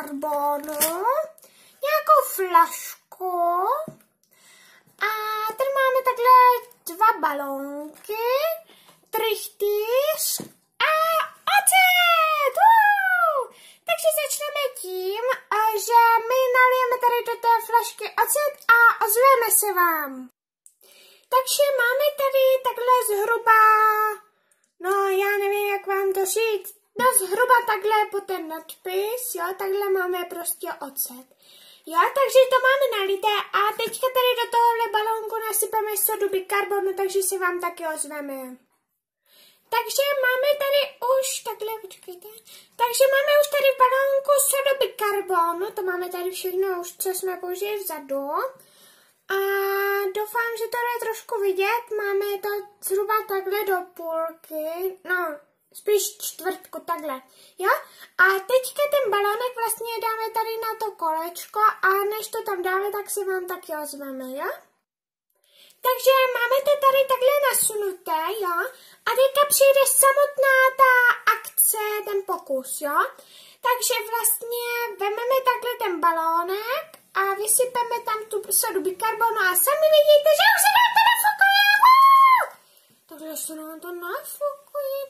karbonu, nějakou flašku a tady máme takhle 2 balónky, trychtýř a ocet! Takže začneme tím, že my nalijeme tady do té flašky ocet a ozveme se vám. Takže máme tady takhle zhruba, no já nevím, jak vám to říct, no zhruba takhle po ten nadpis, jo, takhle máme prostě ocet. Jo, takže to máme nalité a teďka tady do tohohle balónku nasypeme sodu bikarbonu, takže se vám taky ozveme. Takže máme tady už, takhle, počkejte, takže máme už tady v balónku sodu bikarbonu, to máme tady všechno už, co jsme použili vzadu. A doufám, že to je trošku vidět, máme to zhruba takhle do půlky, no, spíš čtvrtku, takhle, jo? A teďka ten balónek vlastně dáme tady na to kolečko a než to tam dáme, tak se vám taky ozveme, jo? Takže máme to tady takhle nasunuté, jo? A teďka přijde samotná ta akce, ten pokus, jo? Takže vlastně vezmeme takhle ten balónek a vysypeme tam tu sodu bikarbonu a sami vidíte, že už se nám to nafukuje. Takže se nám to nafukuje.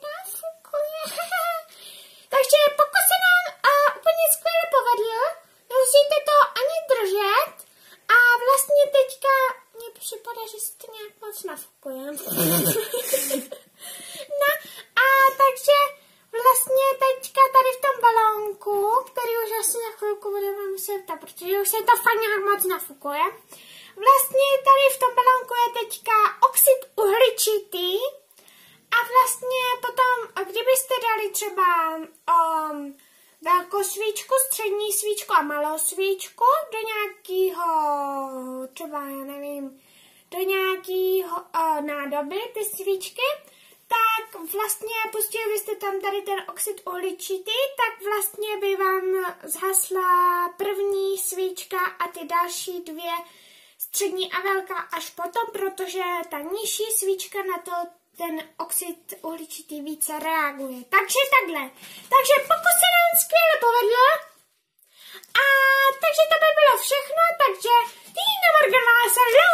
Takže pokud se nám úplně skvěle povedlo, nemusíte to ani držet a vlastně teďka mně připadá, že se to nějak moc nafukuje. No a takže vlastně teďka tady v tom balónku, který už asi za chvilku budeme muset dát, protože už se to fakt nějak moc nafukuje. Vlastně tady v tom balónku je teďka oxid uhličitý a vlastně potom, kdybyste dali třeba velkou svíčku, střední svíčku a malou svíčku do nějakého, třeba já nevím, do nějakého nádoby ty svíčky, tak vlastně pustili byste tam tady ten oxid uhličitý, tak vlastně by vám zhasla první svíčka a ty další 2 střední a velká až potom, protože ta nižší svíčka na to ten oxid uhličitý více reaguje. Takže takhle. Takže pokud se nám skvěle povedlo, a takže to by bylo všechno, takže Tina Morganová se